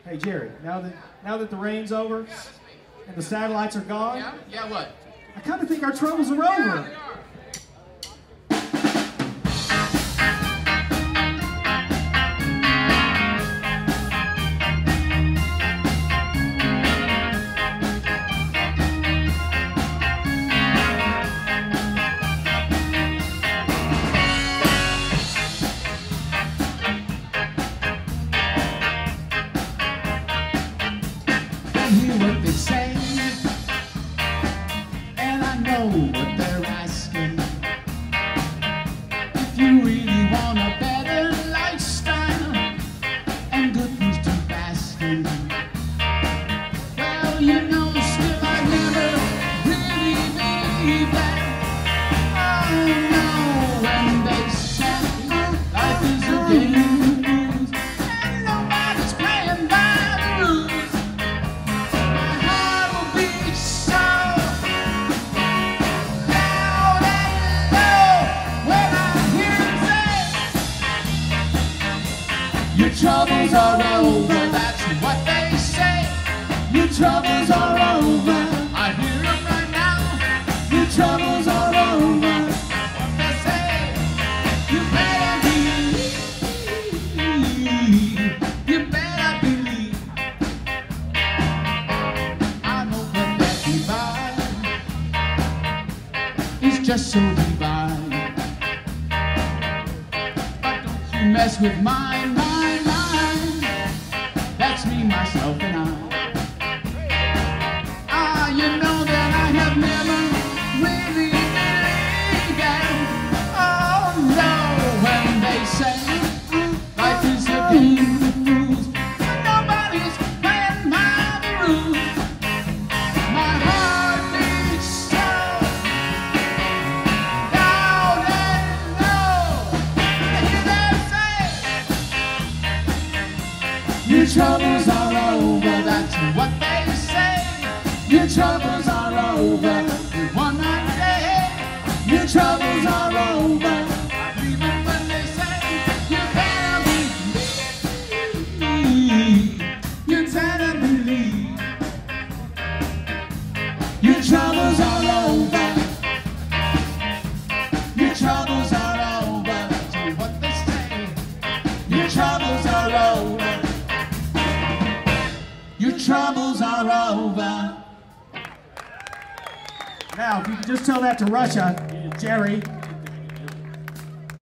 Hey Jerry, now that the rain's over and the satellites are gone, yeah, what? I kind of think our troubles are over. Hear what they say, and I know what they're asking. If you really want a better lifestyle and good things to bask in, well, you know, still I never really believe that. Oh no, when they say life is a game and nobody's playing by the rules. Your troubles are over, that's what they say. Your troubles are over, I hear them right now. Your troubles are over, what they say. You better believe, you better believe. I know that divide is just so divine. But don't you mess with mine. That's me, myself, and I. Ah, you know that I have never really believed that. Oh no, when they say life is a game of rules, and nobody's playing by the rules. My heart beats so loud and low. I hear them say, your troubles are over, that's what they say. Your troubles are over, you won that day. Your troubles are over, even when they say you better believe. You better believe. Your troubles are over. Your troubles are over, that's what they say. Your troubles are over. Your troubles are over. Now, if you could just tell that to Russia, Jerry.